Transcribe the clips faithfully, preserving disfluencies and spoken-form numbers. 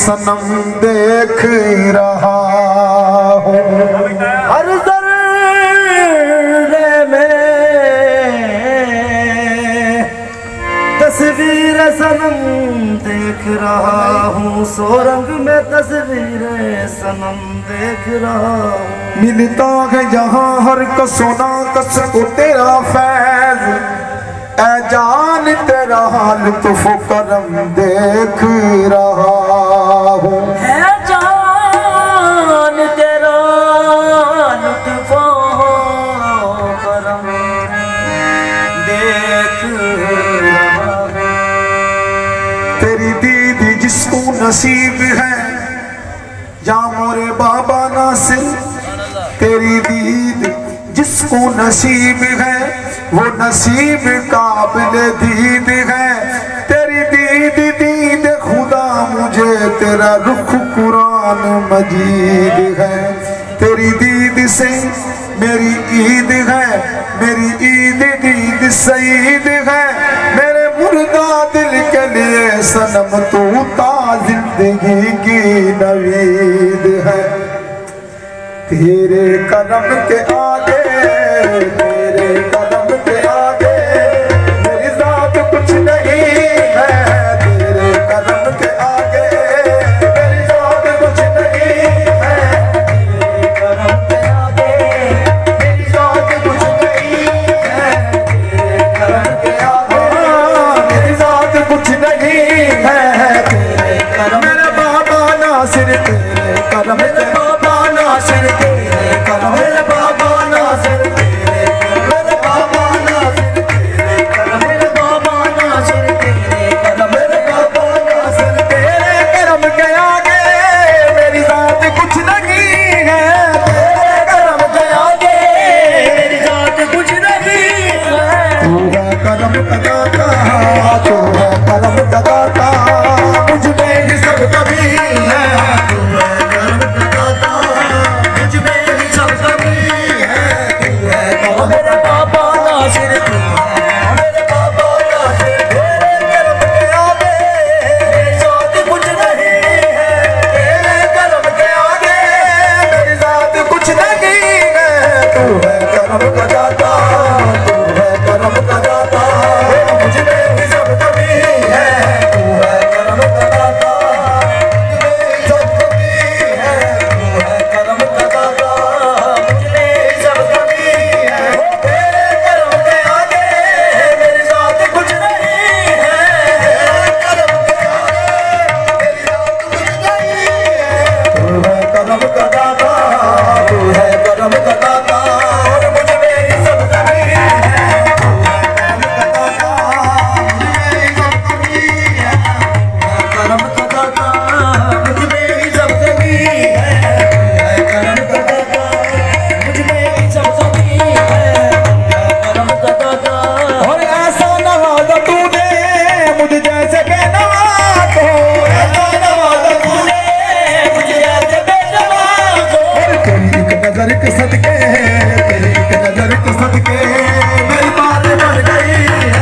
सनम देख रहा हूँ। हर ज़र्रे में तस्वीर सनम देख रहा हूँ, सो रंग में तस्वीर सनम देख रहा हूँ। मिलता है यहाँ हर कसोना कस को तेरा फैज, ऐ जान तेरा हाल तुफो करम देख रहा हूँ। है जान तेरा लुत्फो करम देख रहा हूँ। तेरी दीदी जिसको नसीब है या मोरे बाबा नासिर, तेरी दीद जिसको नसीब है वो नसीब काबिल दीद है। तेरी दीद दीद खुदा मुझे तेरा रुख कुरान मजीद है। तेरी दीद से मेरी ईद है, मेरी ईद दीद सईद है। मेरे मुर्दा दिल के लिए सनम तू ता जिंदगी की नवीद है। तेरे कदम के आगे, तेरे कदम के आगे मेरी जात कुछ नहीं है। तेरे कदम के आगे मेरी जात कुछ नहीं है। तेरे कदम के आगे मेरी जात कुछ नहीं है। तेरे कदम के आगे मेरी जात कुछ नहीं है। तेरे कदम मेरे बाबा नासिर, तेरे कदम के बाबा नासिर, तेरे कदम मेरे बाबा नासिर, तेरे मेरे बाबा नासिर, तेरे कदम मेरे बाबा नासिर, तेरे कदम मेरे बाबा नासिर। तेरे करम के आगे मेरी जात कुछ नहीं है। तेरे करम के आगे मेरी जात कुछ नहीं है। तू है करम का दाता, तू है करम का दाता, मुझ में ही सब कभी है। तू है करम का दाता, मुझ में ही सब कभी है। तू है करम मेरे बाबा नासिर, तू है मेरे बाबा नासिर। तेरे करम के आगे मेरी जात कुछ नहीं है। तेरे करम के आगे मेरी जात कुछ नहीं है। तू है करम का दाता, तू है करम का दाता, मुझ में ही सब कभी है। तू है करम का दाता, मुझ में ही सब कभी है। तू है करम का दाता, मुझ में ही सब कभी है। तेरे करम के आगे मेरी जात कुछ नहीं है। तेरे करम के आगे मेरी जात कुछ नहीं है। तू है करम का दाता, तू है करम का दाता, मुझ में ही सब कभी है। तू है करम का दाता, मुझ में ही सब कभी है। करम का दाता, मुझ में ही सब कभी है। करम का दाता, मुझ में ही सब कभी है। करम का दाता। और ऐसा नवाजा तूने मुझे जैसे बेनवा को, ऐसा नवाजा तूने मुझे जैसे बेनवा को। और तेरी एक नजर के सदके, तेरी एक नजर के सदके मेरी बात बन गई है।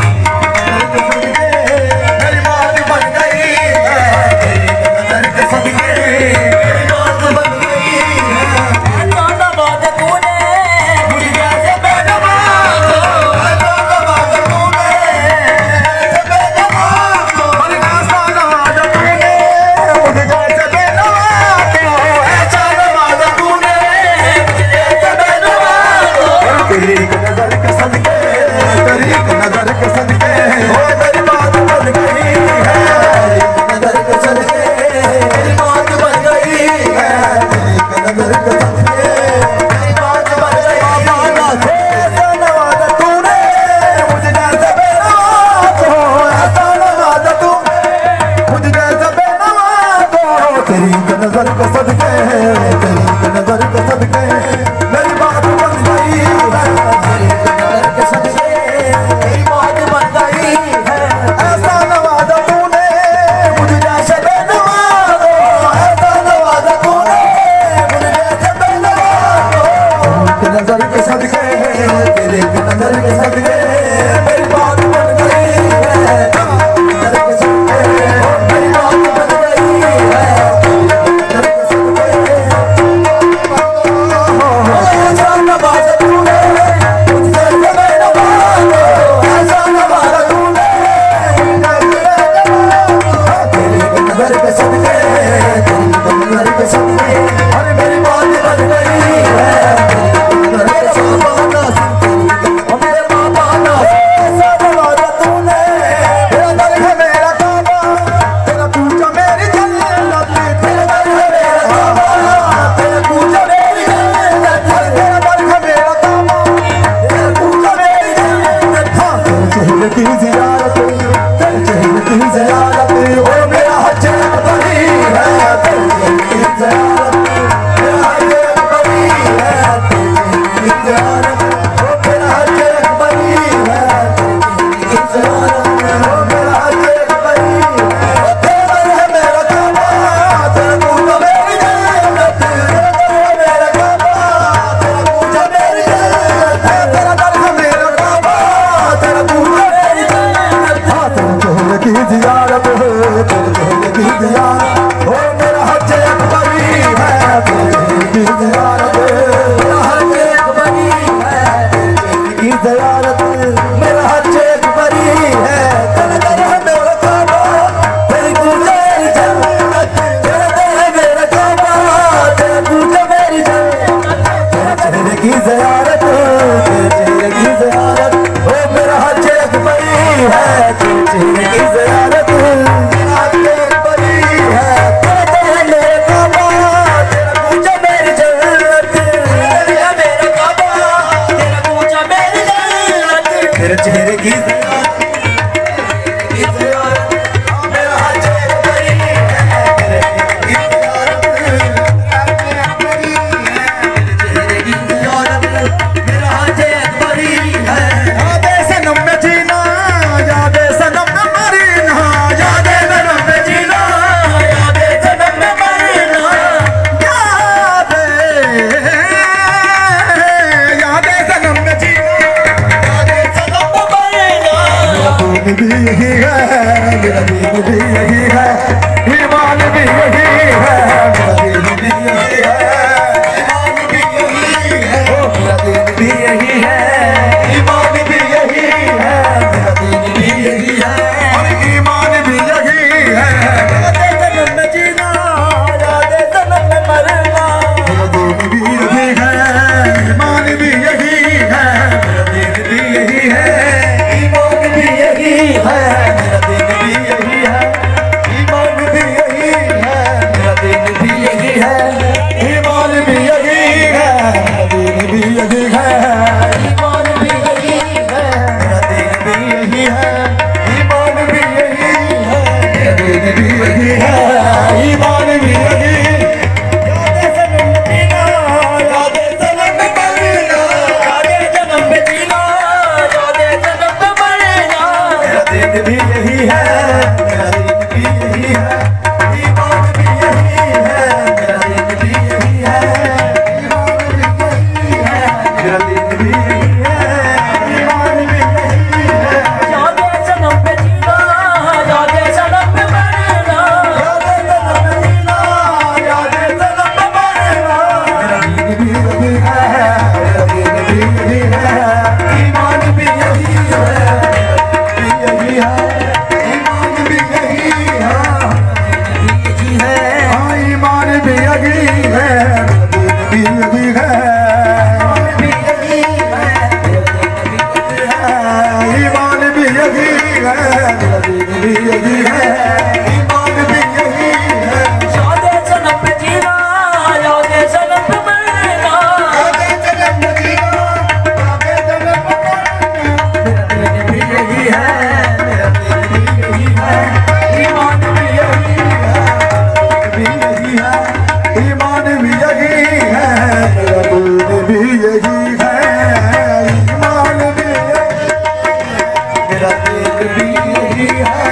मेरी बात बन गई है। तेरी एक नजर के सदके मेरी बात बन गई है। ऐसा नवाजा तूने मुझे जैसे बेनवा को, ऐसा नवाजा तूने जैसे बेनवा को। और ऐसा नवाजा तूने मुझे जैसे बेनवा को। ऐसा नवाजा तूने मुझे जैसे बेनवा को। तेरी एक नजर के सदके, तेरी एक नजर के सदके ओ मेरी बात बन गई है। तेरी एक नजर के सदके मेरी बात बन गई है। तेरी एक नजर के सदके मेरी बात बन गई है। ऐसा नवाजा तूने मुझे जैसे बेनवा को, ऐसा नवाजा तूने मुझे जैसे बेनवा को। तेरी एक नजर के सदके, तेरी एक नजर के सदके मेरी बात बन गई है। तेरी एक नजर के सदके मेरी बात बन गई है। ऐसा नवाजा तूने मुझे जैसे बेनवा को, ऐसा नवाजा तूने मुझे जैसे बेनवा को। तेरी एक नजर के सदके, तेरी एक नजर के सदके मेरी बात बन गई है। तेरी एक नजर के सदके मेरी बात बन गई है। की ज़ियारत, तेरे चेहरे की ज़ियारत, ओ मेरा हज बड़ी है, तेरे चेहरे की ज़ियारत, मेरा हज बड़ी है, तेरे चेहरे की ज़ियारत, ओ मेरा हज बड़ी है, तेरे चेहरे की ज़ियारत, ओ मेरा हज बड़ी है, तेरा है मेरा काबा, तेरा पूजा मेरी जन्नत, तेरा मेरा काबा, तेरा पूजा मेरी जन्नत, तेरा दर है मेरा काबा, तेरा पूजा मेरी जन्नत, हाँ तेरे चेहरे की ज़ियारत है, तेरे चेहरे की ज़ियारत, ओ मेरा हज बड़ी है, तेरे चेहरे की ज़ियारत, मेरा हज बड़ी है, तेरे चेहरे की ज़ियारत, मेरा हज बड़ी है, तेरा दर है मेरा काबा, तेरी पूजा मेरी जन्नत, तेरा दर है मेरा काबा, तेरा पूजा मेरी जन्नत, तेरे चेहरे की ज़ियारत, तेरे चेहरे की ज़ियारत, ओ मेरा हज बड़ी है, तेरे चेहरे की ज़ियारत, मेरा हज बड़ी है, तेरा दर है मेरा काबा, तेरा पूजा मेरी जन्नत, तेरा मेरा काबा, तेरा पूजा मेरी जन्नत, तेरे चेहरे की ज़ियारत, की ज़ियारत, मेरा हज बड़ी है, तेरे चेहरे की ज़ियारत, तेरे चेहरे की ज़ियारत, मेरा हज बड़ी है, यादे सनम में जीना, यादे सनम में मरना, यादे सनम में जीना, यादे सनम में मरना, यादे यादे सनम में जीना, यादे सनम में मरना, मेरा दीन भी यही है, मेरा दीन भी यही है, ईमान भी यही है, मेरा दीन भी यही है, ईमान भी यही है, ओ मेरा दीन भी यही है, ईमान भी यही है, मेरा दीन भी यही है, और ईमान भी यही है, यादे सनम में जीना, यादे सनम में मरना, मेरा दीन भी यही है, ईमान भी यही है, मेरा दीन भी यही है, ईमान भी यही है, मेरा दीन भी यही है, ईमान भी यही है, मेरा दीन भी यही है, ईमान भी यही है, मेरा दीन भी यही है, ईमान भी यही है, मेरा दीन भी यही है, ईमान भी यही है, मेरा दीन भी यही है, ईमान भी यही, यादे सनम में जीना, यादे सनम में मरना, यादे सनम में जीना, यादे सनम में मरना, मेरा दीन भी यही है, मेरा दीन भी यही है, ईमान भी यही है, मेरा दीन भी यही है, ईमान भी यही है, मेरा दीन भी यही है, ईमान भी यही है, यादे सनम में जीना, यादे सनम में मरना, यादे सनम में जीना, यादे सनम में मरना, मेरा दीन भी यही है, मेरा दीन भी यही है, ईमान भी यही है, मेरा दीन भी यही है, ईमान भी यही है, यही है, हाँ ईमान भी यही है, मेरा दीन भी यही है, भी यही है, ईमान भी यही है, मेरा दीन भी यही है, ईमान भी यही है, यादे सनम में जीना, यादे सनम में मरना, यादे सनम में जीना, यादे सनम में मरना, भी यही है, मेरा दीन भी यही है, ईमान भी यही है, भी यही है, ईमान भी यही है, मेरा दीन भी यही है, ईमान भी यही है, मेरा दीन भी यही है,